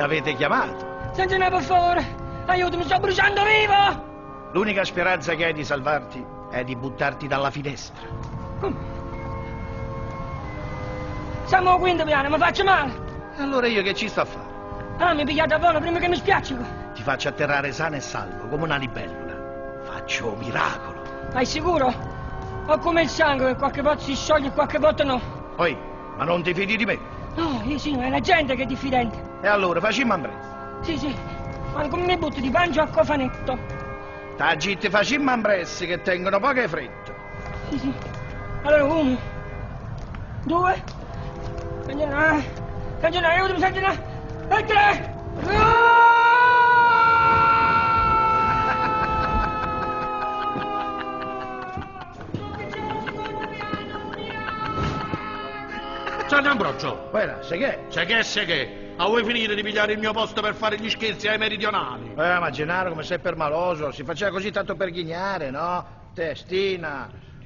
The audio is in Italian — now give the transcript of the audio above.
l'avete chiamato. Sant'Anna, per favore, aiuto, mi sto bruciando vivo! L'unica speranza che hai di salvarti è di buttarti dalla finestra. Come? Siamo al quinto piano, mi faccio male. Allora io che ci sto a fare? Allora mi pigliate a volo prima che mi spiaccico. Ti faccio atterrare sano e salvo, come una libellula. Faccio un miracolo. Hai sicuro? Ho come il sangue, che qualche volta si scioglie e qualche volta no. Poi, ma non ti fidi di me? No, io sì, è la gente che è diffidente. E allora, facciamo un prezzo. Sì, sì, ma come mi butti di pancia a cofanetto. Tagitti, facciamo un prezzo che tengono poche fretta. Sì, sì. Allora, 1, 2, Sant'Anna, aiutami, Sant'Anna, e 3! Sant'Ambrogio! Guarda, sai che? Sai che? A vuoi finire di pigliare il mio posto per fare gli scherzi ai meridionali? Ma Gennaro come sei permaloso, si faceva così tanto per ghignare, no? Testina.